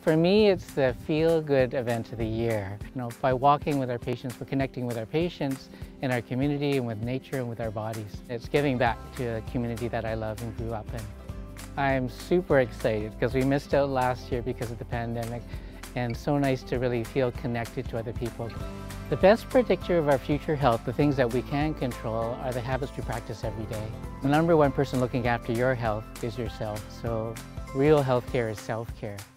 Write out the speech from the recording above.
For me, it's the feel-good event of the year. By walking with our patients, we're connecting with our patients in our community and with nature and with our bodies. It's giving back to a community that I love and grew up in. I'm super excited because we missed out last year because of the pandemic, and so nice to really feel connected to other people. The best predictor of our future health, the things that we can control, are the habits we practice every day. The #1 person looking after your health is yourself, so real healthcare is self-care.